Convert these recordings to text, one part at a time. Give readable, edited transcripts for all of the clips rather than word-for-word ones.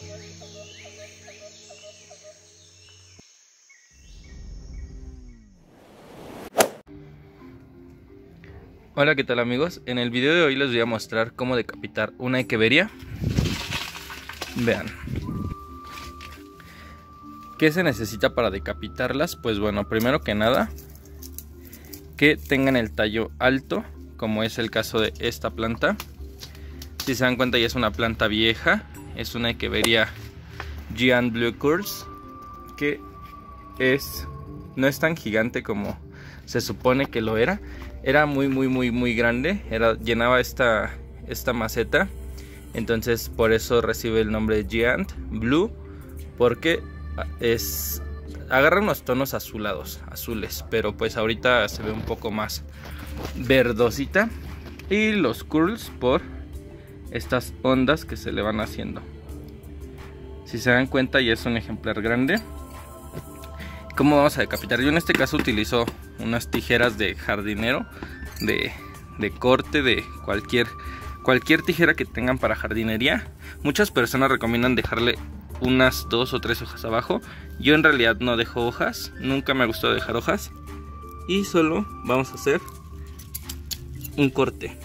Hola, ¿qué tal amigos? En el video de hoy les voy a mostrar cómo decapitar una echeveria. Vean. ¿Qué se necesita para decapitarlas? Pues bueno, primero que nada, que tengan el tallo alto, como es el caso de esta planta. Si se dan cuenta, ya es una planta vieja, es una echeveria Giant Blue Curls, que no es tan gigante como se supone que lo era. Era muy grande, llenaba esta maceta. Entonces por eso recibe el nombre de Giant Blue, porque agarra unos tonos azules, pero pues ahorita se ve un poco más verdosita. Y los curls por estas ondas que se le van haciendo. Si se dan cuenta, ya es un ejemplar grande. ¿Cómo vamos a decapitar? Yo en este caso utilizo unas tijeras de jardinero, de corte, de cualquier tijera que tengan para jardinería. Muchas personas recomiendan dejarle unas 2 o 3 hojas abajo. Yo en realidad no dejo hojas, nunca me ha gustado dejar hojas. Y solo vamos a hacer un corte.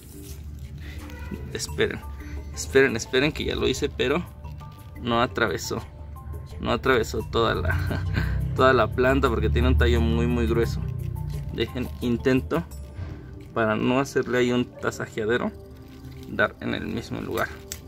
Esperen que ya lo hice, pero no atravesó toda la planta porque tiene un tallo muy grueso. Intento, para no hacerle ahí un tasajeadero, dar en el mismo lugar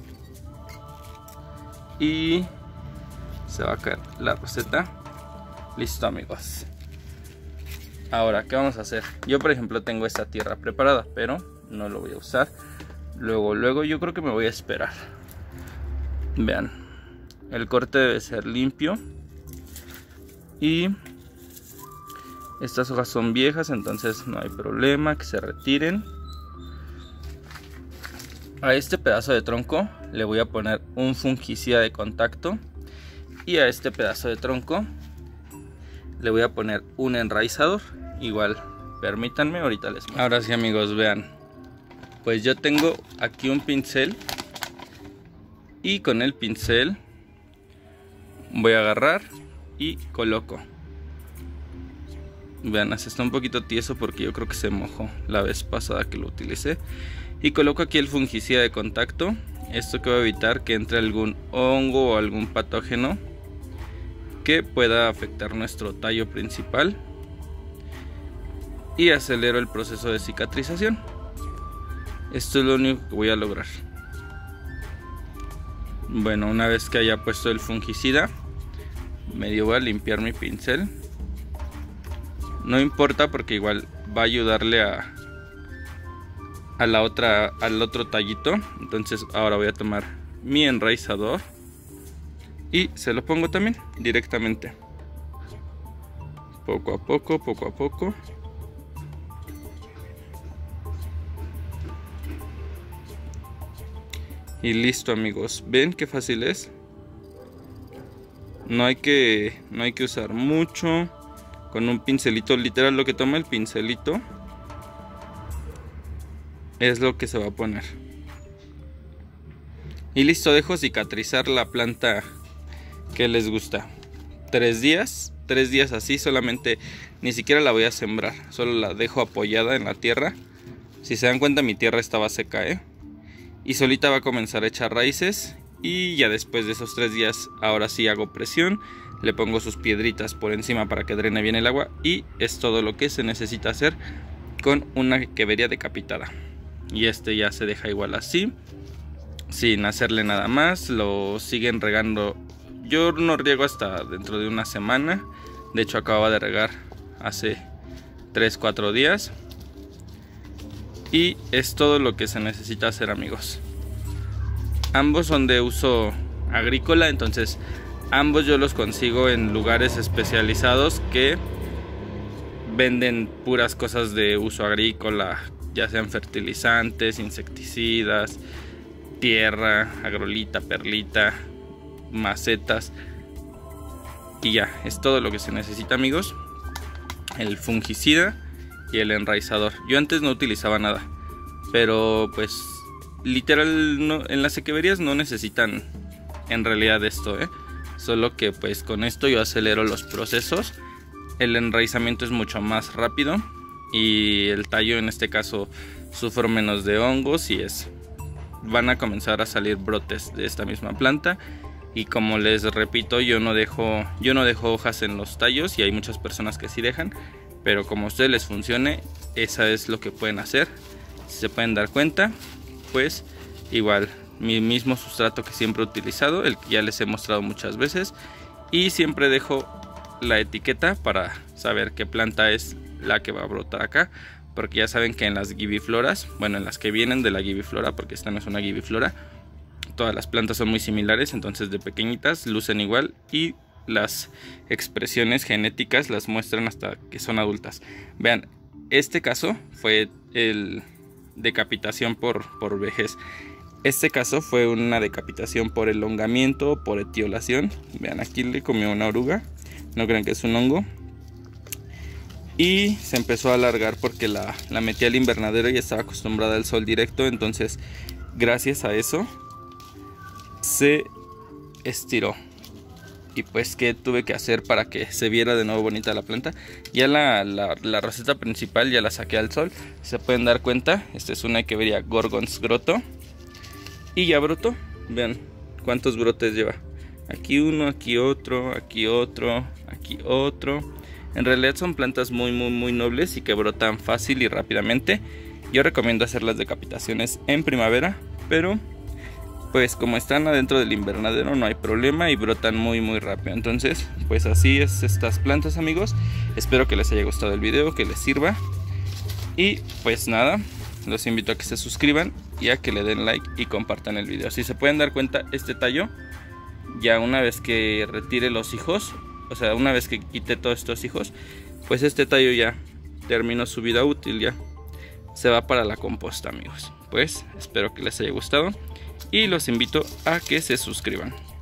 y se va a caer la roseta. Listo amigos. Ahora, ¿qué vamos a hacer? Yo por ejemplo tengo esta tierra preparada, pero no lo voy a usar. Luego yo creo que me voy a esperar. Vean, el corte debe ser limpio. Y estas hojas son viejas, entonces no hay problema, que se retiren. A este pedazo de tronco le voy a poner un fungicida de contacto. Y a este pedazo de tronco le voy a poner un enraizador. Igual, permítanme, ahorita les muestro. Ahora sí amigos, vean. Pues yo tengo aquí un pincel. Y con el pincel voy a agarrar y coloco. Vean, así está un poquito tieso porque yo creo que se mojó la vez pasada que lo utilicé. Y coloco aquí el fungicida de contacto. Esto que va a evitar que entre algún hongo o algún patógeno que pueda afectar nuestro tallo principal. Y acelero el proceso de cicatrización. Esto es lo único que voy a lograr. Bueno, una vez que haya puesto el fungicida, medio voy a limpiar mi pincel. No importa porque igual va a ayudarle al otro tallito. Entonces ahora voy a tomar mi enraizador y se lo pongo también directamente. Poco a poco. Y listo amigos. ¿Ven qué fácil es? No hay que usar mucho. Con un pincelito, literal, lo que toma el pincelito es lo que se va a poner. Y listo, dejo cicatrizar la planta que les gusta. 3 días así, solamente, ni siquiera la voy a sembrar, solo la dejo apoyada en la tierra. Si se dan cuenta, mi tierra estaba seca, y solita va a comenzar a echar raíces. Y ya después de esos 3 días, ahora sí hago presión. Le pongo sus piedritas por encima para que drene bien el agua. Y es todo lo que se necesita hacer con una echeveria decapitada. Y este ya se deja igual así, sin hacerle nada más. Lo siguen regando. Yo no riego hasta dentro de una semana. De hecho acababa de regar hace 3-4 días. Y es todo lo que se necesita hacer amigos. Ambos son de uso agrícola, entonces ambos yo los consigo en lugares especializados que venden puras cosas de uso agrícola, ya sean fertilizantes, insecticidas, tierra, agrolita, perlita, macetas. Y ya, es todo lo que se necesita amigos. El fungicida y el enraizador. Yo antes no utilizaba nada, pero pues literal no, en las echeverías no necesitan en realidad esto, solo que pues con esto yo acelero los procesos. El enraizamiento es mucho más rápido y el tallo en este caso sufre menos de hongos y van a comenzar a salir brotes de esta misma planta. Y como les repito, yo no dejo hojas en los tallos, y hay muchas personas que sí dejan, pero como a ustedes les funcione, esa es lo que pueden hacer. Si se pueden dar cuenta, pues igual mi mismo sustrato que siempre he utilizado, el que ya les he mostrado muchas veces, y siempre dejo la etiqueta para saber qué planta es la que va a brotar acá, porque ya saben que en las gibifloras, bueno, en las que vienen de la gibiflora, porque esta no es una gibiflora, todas las plantas son muy similares, entonces de pequeñitas lucen igual y las expresiones genéticas las muestran hasta que son adultas. Vean, este caso fue el decapitación por vejez. Este caso fue una decapitación por elongamiento o por etiolación. Vean, aquí le comió una oruga, no crean que es un hongo. Y se empezó a alargar porque la metí al invernadero y estaba acostumbrada al sol directo, entonces gracias a eso se estiró. Y pues qué tuve que hacer para que se viera de nuevo bonita la planta. Ya la roseta principal ya la saqué al sol, se pueden dar cuenta. Esta es una Echeveria gorgons grotto y ya brotó. Vean cuántos brotes lleva. Aquí uno, aquí otro, aquí otro, aquí otro. En realidad son plantas muy nobles y que brotan fácil y rápidamente. Yo recomiendo hacer las decapitaciones en primavera, pero pues como están adentro del invernadero no hay problema y brotan muy rápido. Entonces pues así es estas plantas, amigos. Espero que les haya gustado el video, que les sirva. Y pues nada, los invito a que se suscriban y a que le den like y compartan el video. Si se pueden dar cuenta, este tallo, ya una vez que retire los hijos, o sea, una vez que quite todos estos hijos, pues este tallo ya terminó su vida útil, ya se va para la composta, amigos. Pues espero que les haya gustado y los invito a que se suscriban.